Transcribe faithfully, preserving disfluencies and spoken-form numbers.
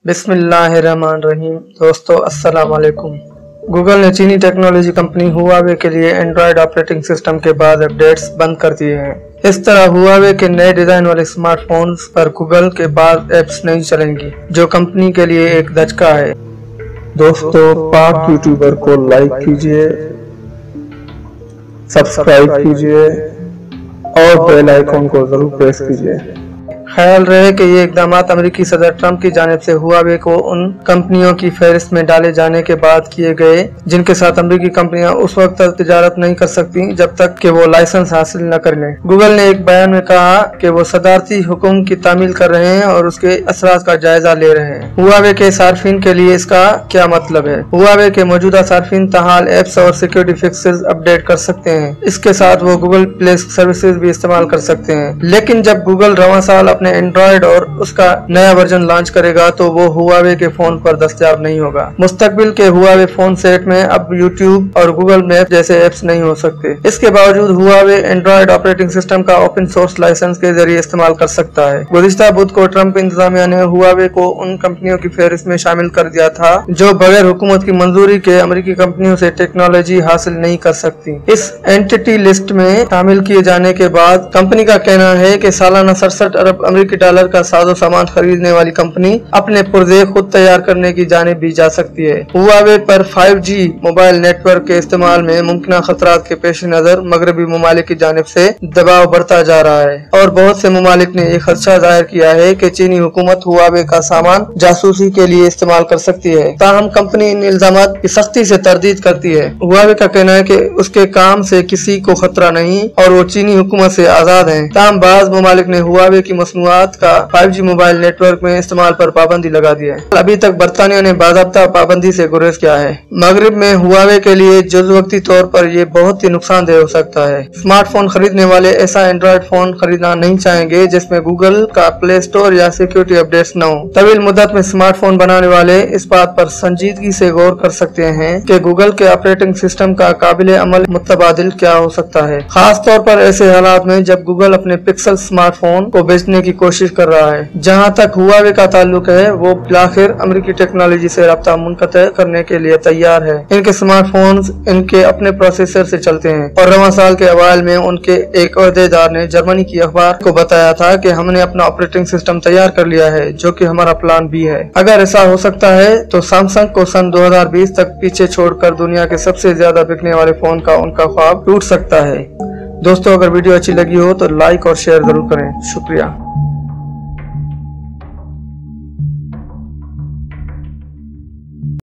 बिस्मिल्लाहिर्रहमानिर्रहीम। दोस्तों अस्सलाम वालेकुम। गूगल ने चीनी टेक्नोलॉजी कंपनी हुआवे के लिए एंड्रॉयड ऑपरेटिंग सिस्टम के बाद अपडेट्स बंद कर दिए हैं। इस तरह हुआवे के नए डिजाइन वाले स्मार्टफोन्स पर गूगल के बाद एप्स नहीं चलेंगी, जो कंपनी के लिए एक धचका है। दोस्तों पाक यूट्यूबर को लाइक कीजिए, सब्सक्राइब कीजिए और बेल आइकन को जरूर प्रेस कीजिए। ख्याल रहे कि ये इकदामात अमेरिकी सदर ट्रंप की जानिब से हुआवे को उन कंपनियों की फहरिस्त में डाले जाने के बाद किए गए जिनके साथ अमेरिकी कंपनियां उस वक्त तक तिजारत नहीं कर सकती जब तक कि वो लाइसेंस हासिल न कर लें। गूगल ने एक बयान में कहा कि वो सदारती हुक्म की तामील कर रहे हैं और उसके असरात का जायजा ले रहे हैं। हुआवे के सार्फिन के लिए इसका क्या मतलब है? हुआवे के मौजूदा सार्फिन ताहाल एप्स और सिक्योरिटी फिक्सेस अपडेट कर सकते हैं। इसके साथ वो गूगल प्ले सर्विसेज भी इस्तेमाल कर सकते हैं, लेकिन जब गूगल रवां साल अपने एंड्रॉयड और उसका नया वर्जन लॉन्च करेगा तो वो हुआवे के फोन पर दस्तयाब नहीं होगा। मुस्तकबिल के हुआवे फोन सेट में अब यूट्यूब और गूगल मैप जैसे एप्स नहीं हो सकते। इसके बावजूद हुआवे एंड्रॉयड ऑपरेटिंग सिस्टम का ओपन सोर्स लाइसेंस के जरिए इस्तेमाल कर सकता है। गुज़िश्ता बुध को ट्रंप इंतजामिया ने हुआवे को उन कंपनियों की फहरिस्त में शामिल कर दिया था जो बगैर हुकूमत की मंजूरी के अमेरिकी कंपनियों से टेक्नोलॉजी हासिल नहीं कर सकती। इस एंटिटी लिस्ट में शामिल किए जाने के बाद कंपनी का कहना है कि सालाना सड़सठ अरब अमेरिकी डॉलर का साजो सामान खरीदने वाली कंपनी अपने पुर्जे खुद तैयार करने की जानिब भी जा सकती है। हुआवे पर फाइव जी मोबाइल नेटवर्क के इस्तेमाल में मुमकिन खतरात के पेश नजर मगरबी ममालिक की जानिब से दबाव बढ़ता जा रहा है और बहुत से ममालिक ने यह खदशा जाहिर किया है कि चीनी हुकूमत हुआवे का सामान जासूसी के लिए इस्तेमाल कर सकती है। ताहम कंपनी इन इल्जामात की सख्ती से तरदीद करती है। हुआवे का कहना है कि उसके काम से किसी को खतरा नहीं और वो चीनी हुकूमत से आजाद है। ताहम बाज ममालिक ने हुआवे की मसनूआत का फाइव जी मोबाइल नेटवर्क में इस्तेमाल पर पाबंदी लगा दी है। अभी तक बरतानिया ने बाज़ाब्ता पाबंदी से गुरेज किया है। मगरिब में हुआवे के लिए जुज़वक्ती तौर पर यह बहुत ही नुकसानदेह हो सकता है। स्मार्टफोन खरीदने वाले ऐसा एंड्रॉयड फोन खरीदना नहीं चाहेंगे जिसमें गूगल का प्ले स्टोर या सिक्योरिटी अपडेट्स न हो। तवील मुद्दत में स्मार्टफोन बनाने वाले इस बात पर संजीदगी से गौर कर सकते हैं कि गूगल के ऑपरेटिंग सिस्टम का काबिल अमल मुतबादिल क्या हो सकता है, खास तौर पर ऐसे हालात में जब गूगल अपने पिक्सल स्मार्टफोन को बेचने की कोशिश कर रहा है। जहां तक हुआवे का ताल्लुक है, वो बिलाखिर अमेरिकी टेक्नोलॉजी से रब्ता मुनक़ते करने के लिए तैयार है। इनके स्मार्टफोन्स इनके अपने प्रोसेसर से चलते हैं और रवां साल के अवाइल में उनके एक अहदेदार ने जर्मनी की अखबार को बताया था कि हमने अपना ऑपरेटिंग सिस्टम तैयार कर लिया है, जो कि हमारा प्लान भी है। अगर ऐसा हो सकता है तो सैमसंग को सन दो हजार बीस तक पीछे छोड़कर दुनिया के सबसे ज्यादा बिकने वाले फोन का उनका ख्वाब टूट सकता है। दोस्तों अगर वीडियो अच्छी लगी हो तो लाइक और शेयर जरूर करें। शुक्रिया।